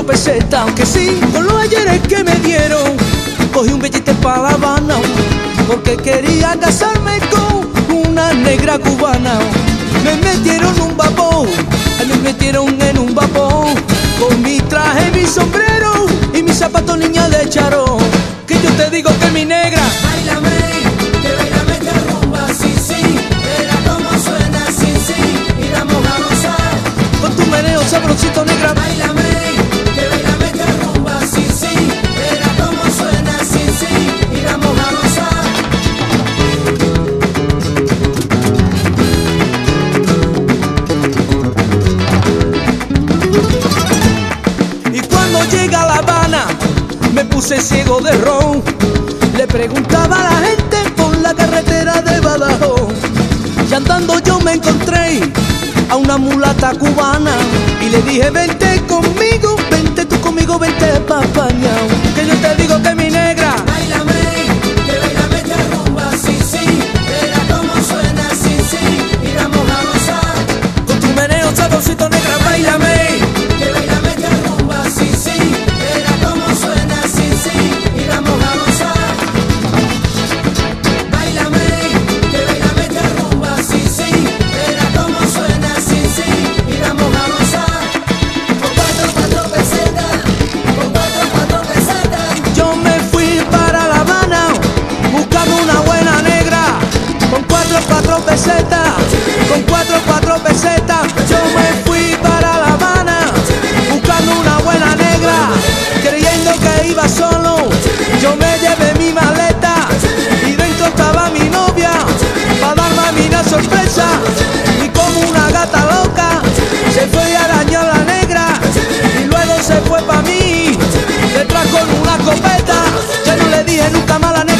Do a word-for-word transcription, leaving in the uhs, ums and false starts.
pesetas, aunque sí, con los ayeres que me dieron, cogí un billete para La Habana, porque quería casarme con una negra cubana. Me metieron un vapor, me metieron en un vapor, con mi traje, mi sombrero y mis zapatos niña de charón. Que yo te digo que mi negra, báilame, que bailame esta rumba, sí, sí, verá cómo suena, sí, sí, y vamos a gozar. con tu meneo sabrosito negra, Báilame, que bailame esta rumba, sí, sí, verá cómo suena, sí, sí, y vamos a gozar. y cuando llega a La Habana me puse ciego de ron. Le preguntaba a la gente por la carretera de Badajoz, y andando yo me encontré a una mulata cubana y le dije vente conmigo, vente tú conmigo, vente pa' España. Que yo te digo que mi negra, Báilame, que bailame esta rumba, sí, sí, verá cómo suena, sí, sí, y vamos a gozar. con tu meneo sabrosito negra, báilame. Que bailame esta rumba, sí, sí, verá cómo suena, sí, sí, y vamos a gozar. Báilame, que bailame esta rumba, sí, sí, verá cómo suena, sí, sí, y vamos a gozar. Con cuatro, cuatro pesetas, con cuatro, cuatro pesetas. Yo me fui para La Habana buscando una buena negra, con cuatro, cuatro pesetas, con cuatro, cuatro pesetas. Yo me fui para La Habana buscando una buena negra, creyendo que iba solo. Yo me llevé mi maleta y dentro estaba mi novia, para darme a mí una sorpresa. Y como una gata loca se fue y arañó a la negra, y luego se fue pa' mí detrás con una escopeta. Yo no le dije nunca más a la negra.